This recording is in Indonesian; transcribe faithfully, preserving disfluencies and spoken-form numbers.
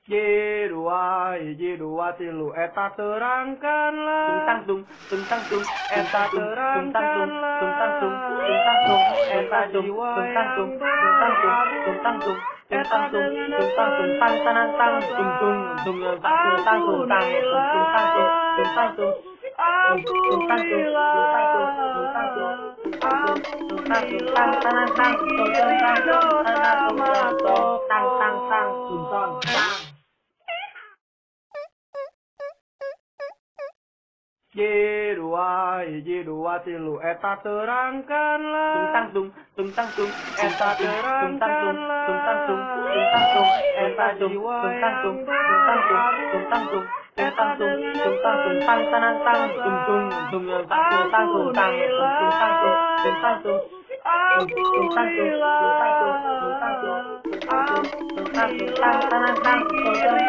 J dua J dua tilu eta terangkanlah Tungtang tung tungtang tung eta terangkanlah tungtang tung tungtang tung eta tung tungtang tung tungtang tung tungtang tung tungtang tung tungtang tung tang tanang tang tung tung tung yang tang tung tang tung tang tungtang tung tungtang tung tungtang tung tungtang tung tungtang tung tungtang tung tang tanang tang tung tung tang tung tanang tung tang tang tang tungtang tang J dua J dua tilu eta terangkanlah tungtang tung tungtang tung eta terangkanlah tungtang tung tungtang tung eta tung tungtang tung tungtang tung tungtang tung tungtang tung tungtang tung tang tanang tang tung tung tung yang tang tung tang tung tang tungtang tung tungtang tung tungtang tung tungtang tung tungtang tung tungtang tung tang tanang tang tung tung